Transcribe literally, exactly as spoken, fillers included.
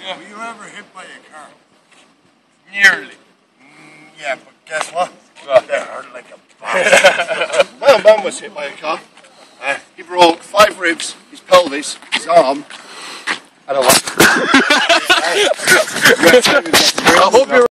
Yeah. Were you ever hit by a car? Nearly. Mm, yeah, but guess what? What? That hurt like a bastard. My old man was hit by a car. Uh, he broke five ribs, his pelvis, his arm. I don't know. I hope you're